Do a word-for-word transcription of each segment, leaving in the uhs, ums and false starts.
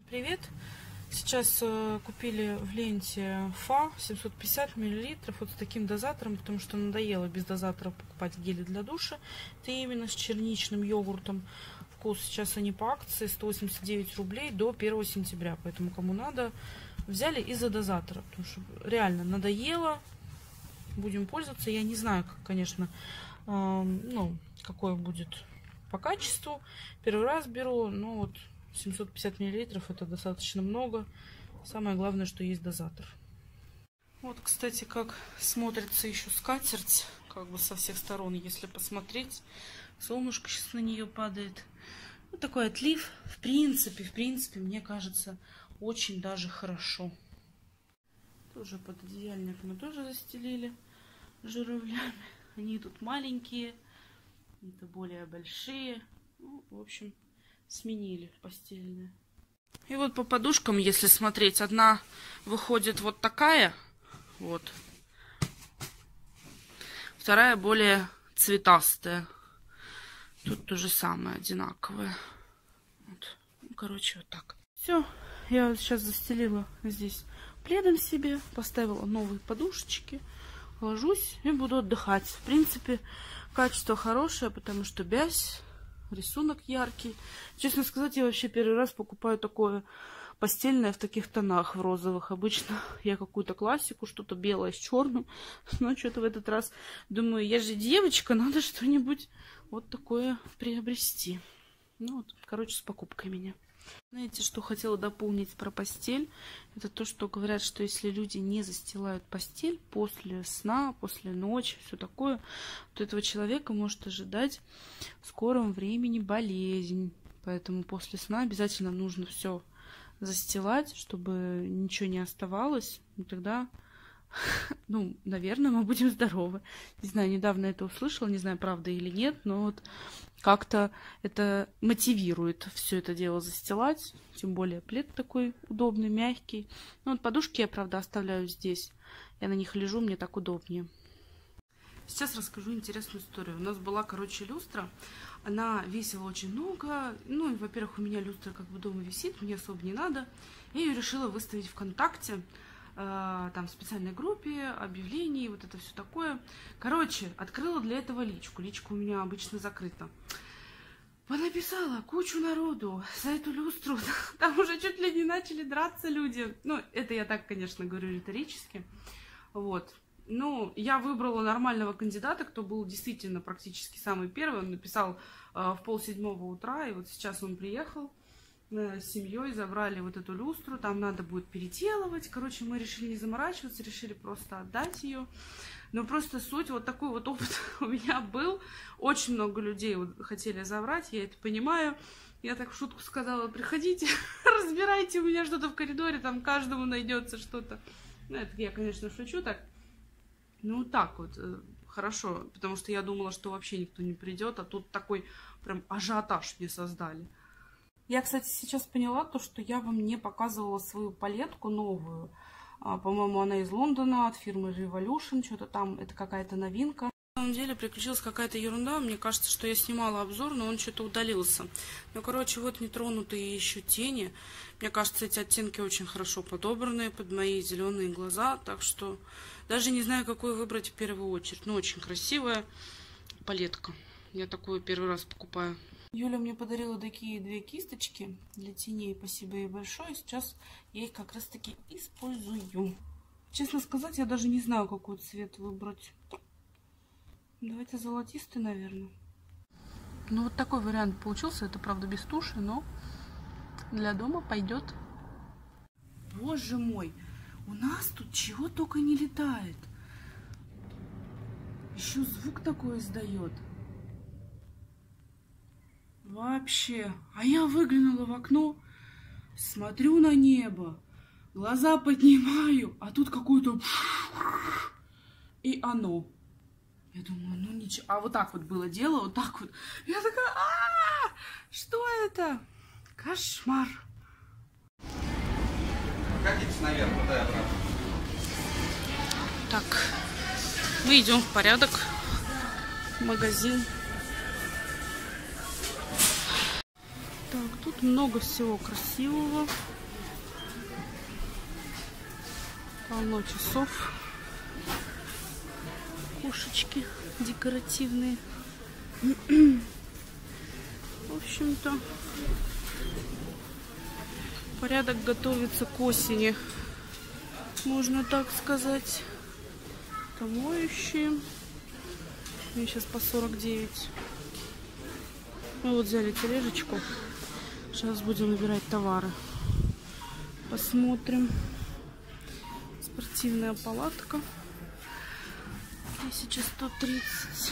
Привет! Сейчас э, купили в ленте ФА семьсот пятьдесят миллилитров вот с таким дозатором, потому что надоело без дозатора покупать гели для душа. Это именно с черничным йогуртом. Вкус сейчас они по акции сто восемьдесят девять рублей до первого сентября. Поэтому кому надо, взяли из-за дозатора. Потому что реально надоело. Будем пользоваться. Я не знаю, как, конечно, э, ну, какое будет по качеству. Первый раз беру, но вот семьсот пятьдесят миллилитров это достаточно много. Самое главное, что есть дозатор. Вот, кстати, как смотрится еще скатерть, как бы со всех сторон, если посмотреть. Солнышко сейчас на нее падает. Вот такой отлив. В принципе, в принципе, мне кажется, очень даже хорошо. Тоже пододеяльник мы тоже застелили журавлями. Они тут маленькие, это более большие. Ну, в общем, сменили постельные. И вот по подушкам, если смотреть, одна выходит вот такая, вот. Вторая более цветастая. Тут то же самое, одинаковое. Вот. Ну, короче, вот так. Все, я сейчас застелила здесь пледом себе, поставила новые подушечки, ложусь и буду отдыхать. В принципе, качество хорошее, потому что бязь. Рисунок яркий. Честно сказать, я вообще первый раз покупаю такое постельное в таких тонах, в розовых. Обычно я какую-то классику, что-то белое с черным. Но что-то в этот раз думаю, я же девочка, надо что-нибудь вот такое приобрести. Ну вот, короче, с покупкой меня. Знаете, что хотела дополнить про постель? Это то, что говорят, что если люди не застилают постель после сна, после ночи, все такое, то этого человека может ожидать в скором времени болезнь. Поэтому после сна обязательно нужно все застилать, чтобы ничего не оставалось. И тогда, ну, наверное, мы будем здоровы. Не знаю, недавно это услышала, не знаю, правда или нет, но вот как-то это мотивирует все это дело застилать. Тем более плед такой удобный, мягкий. Ну, вот подушки я, правда, оставляю здесь. Я на них лежу, мне так удобнее. Сейчас расскажу интересную историю. У нас была, короче, люстра. Она весила очень много. Ну, и, во-первых, у меня люстра как бы дома висит, мне особо не надо. Я ее решила выставить ВКонтакте. Там в специальной группе, объявлений, вот это все такое. Короче, открыла для этого личку. Личка у меня обычно закрыта. Понаписала кучу народу за эту люстру. Там уже чуть ли не начали драться люди. Ну, это я так, конечно, говорю риторически. Вот. Ну, я выбрала нормального кандидата, кто был действительно практически самый первый. Он написал э, в полседьмого утра, и вот сейчас он приехал. С семьей забрали вот эту люстру, там надо будет переделывать. Короче, мы решили не заморачиваться, решили просто отдать ее. Но просто суть, вот такой вот опыт у меня был. Очень много людей вот хотели забрать, я это понимаю. Я так в шутку сказала, приходите, разбирайте у меня что-то в коридоре, там каждому найдется что-то. Ну, это я, конечно, шучу так. Ну, так вот, хорошо, потому что я думала, что вообще никто не придет, а тут такой прям ажиотаж мне создали. Я, кстати, сейчас поняла то, что я вам не показывала свою палетку новую. По-моему, она из Лондона, от фирмы Revolution, что-то там, это какая-то новинка. На самом деле приключилась какая-то ерунда. Мне кажется, что я снимала обзор, но он что-то удалился. Ну, короче, вот нетронутые еще тени. Мне кажется, эти оттенки очень хорошо подобраны под мои зеленые глаза. Так что даже не знаю, какую выбрать в первую очередь. Но очень красивая палетка. Я такую первый раз покупаю. Юля мне подарила такие две кисточки для теней. Спасибо ей большое. Сейчас я их как раз таки использую. Честно сказать, я даже не знаю, какой цвет выбрать. Давайте золотистый, наверное. Ну, вот такой вариант получился. Это, правда, без туши, но для дома пойдет. Боже мой, у нас тут чего только не летает. Еще звук такой издает. Вообще. А я выглянула в окно, смотрю на небо, глаза поднимаю, а тут какое-то... И оно. Я думаю, ну ничего. А вот так вот было дело, вот так вот. Я такая, а-а-а! Что это? Кошмар. Прокатитесь наверх, туда и обратно. Так, мы идем в порядок. Магазин. Так, тут много всего красивого. Полно часов. Кошечки декоративные. В общем-то, порядок готовится к осени. Можно так сказать. Это моющие. Мне сейчас по сорок девять. Мы вот взяли тележечку. Сейчас будем выбирать товары. Посмотрим. Спортивная палатка. тысяча сто тридцать.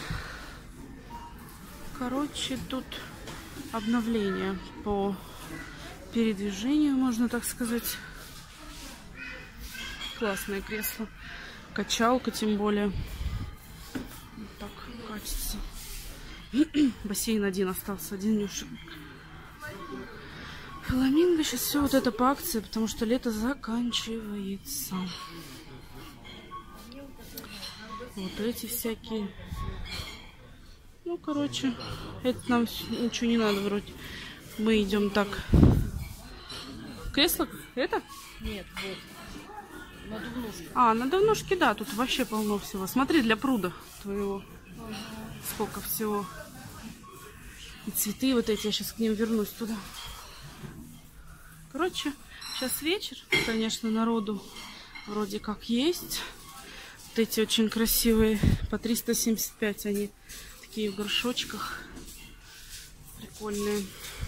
Короче, тут обновление по передвижению, можно так сказать. Классное кресло. Качалка, тем более. Вот так катится. Бассейн один остался, один нюшек. Фламинго. Сейчас все вот это по акции, потому что лето заканчивается. Вот эти всякие. Ну, короче, это нам ничего не надо вроде. Мы идем так. Кресло? Это? Нет, вот. Надувнушки. А, надувнушки, да, тут вообще полно всего. Смотри, для пруда твоего. Ага. Сколько всего. И цветы вот эти, я сейчас к ним вернусь туда. Короче, сейчас вечер. Конечно, народу вроде как есть. Вот эти очень красивые. По триста семьдесят пять они. Такие в горшочках. Прикольные.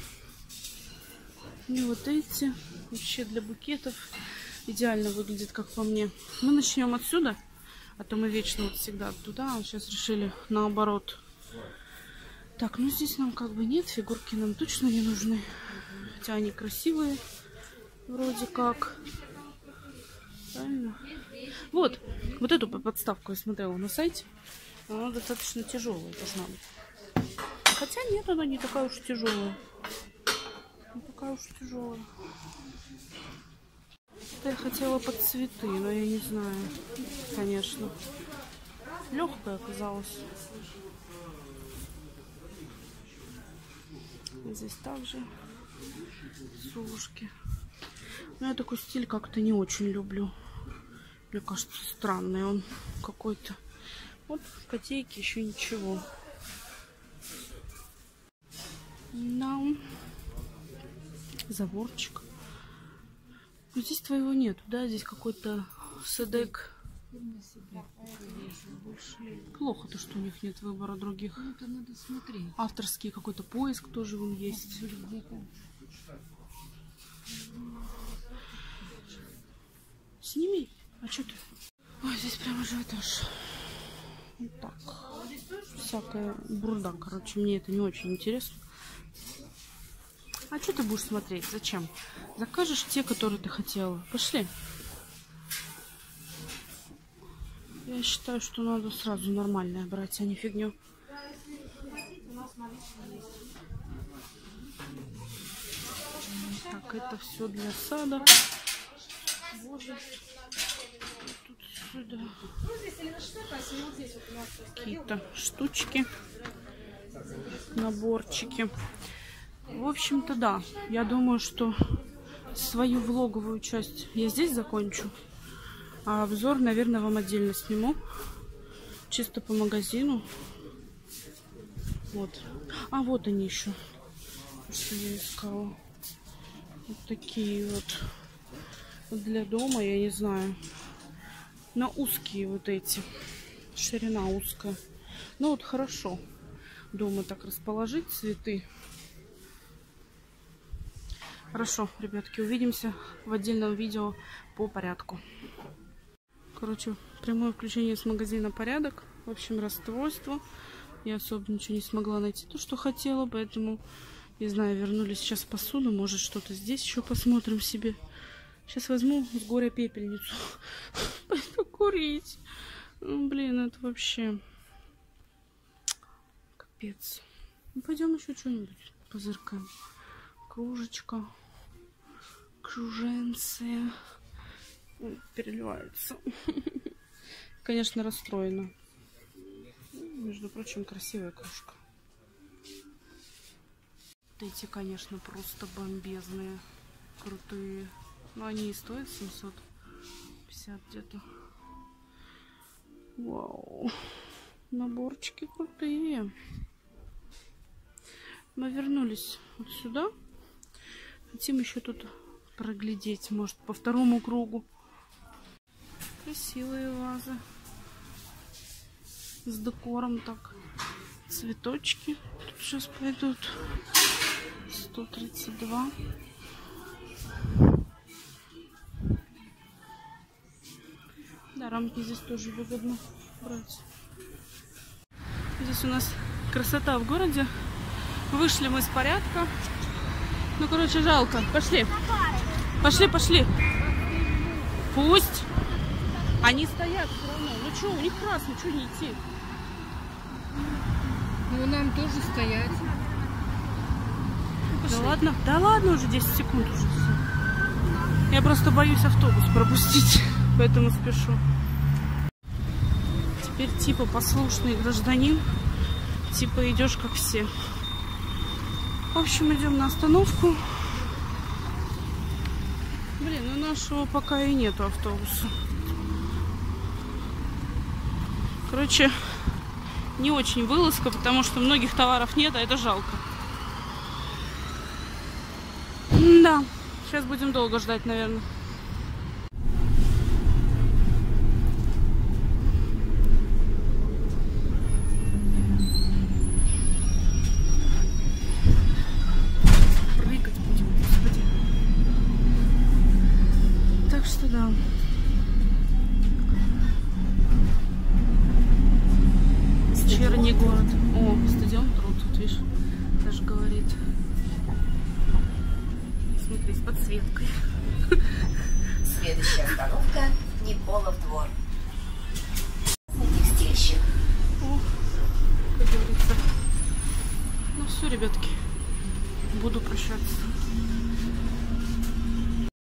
И вот эти. Вообще для букетов. Идеально выглядит, как по мне. Мы начнем отсюда. А то мы вечно вот всегда туда. А сейчас решили наоборот. Так, ну здесь нам как бы нет. Фигурки нам точно не нужны. Хотя они красивые. Вроде как. Правильно? Вот. Вот эту подставку я смотрела на сайте. Она достаточно тяжелая должна быть. Хотя нет, она не такая уж тяжелая. Не такая уж тяжелая. Я хотела под цветы, но я не знаю. Конечно. Легкая оказалась. Здесь также сушки. Но я такой стиль как-то не очень люблю. Мне кажется, странный он какой-то. Вот котейки еще ничего. Да. Заборчик. Но здесь твоего нет, да? Здесь какой-то седек. Плохо то, что у них нет выбора других. Ну, это надо смотреть. Авторский какой-то поиск тоже вон есть. Сними. А что ты? Ой, здесь прям уже этаж. Вот так. Всякая бурда. Короче, мне это не очень интересно. А что ты будешь смотреть? Зачем? Закажешь те, которые ты хотела. Пошли. Я считаю, что надо сразу нормальное брать, а не фигню. Так, это все для сада. Тут сюда. Какие-то штучки. Наборчики. В общем-то, да. Я думаю, что свою влоговую часть я здесь закончу. А обзор, наверное, вам отдельно сниму. Чисто по магазину. Вот. А вот они еще. Что я искала. Вот такие вот. Вот для дома, я не знаю. На узкие вот эти. Ширина узкая. Ну вот хорошо. Дома так расположить цветы. Хорошо, ребятки, увидимся в отдельном видео по порядку. Короче, прямое включение с магазина «Порядок». В общем, расстройство. Я особо ничего не смогла найти, то, что хотела, поэтому, не знаю, вернули сейчас посуду. Может, что-то здесь еще посмотрим себе. Сейчас возьму с горя пепельницу. Пойду курить. Ну, блин, это вообще капец. Ну, пойдем еще что-нибудь позыркаем. Кружечка. Круженцы. Переливаются. Конечно, расстроена. Между прочим, красивая кружка. Вот эти, конечно, просто бомбезные, крутые. Но они и стоят семьсот пятьдесят где-то. Вау. Наборчики крутые. Мы вернулись вот сюда. Хотим еще тут проглядеть, может, по второму кругу. Красивые вазы. С декором так. Цветочки тут сейчас пойдут. сто тридцать два. Да, рамки здесь тоже выгодно брать. Здесь у нас красота в городе. Вышли мы из порядка. Ну, короче, жалко. Пошли. Пошли, пошли. Пусть. Они стоят все равно. Ну что, у них красный, что не идти? Ну, нам тоже стоять. Ну, да ладно, да ладно, уже десять секунд уже все. Я просто боюсь автобус пропустить, поэтому спешу. Теперь типа послушный гражданин, типа идешь как все. В общем, идем на остановку. Блин, ну нашего пока и нету автобуса. Короче, не очень вылазка, потому что многих товаров нет, а это жалко. Да, сейчас будем долго ждать, наверное. Прыгать будем, господи. Так что да. Вечерний город. О, стадион Труд, тут видишь, даже говорит. Смотри, с подсветкой. Следующая остановка – Николов двор. Текстильщик. О, как говорится. Ну все, ребятки, буду прощаться.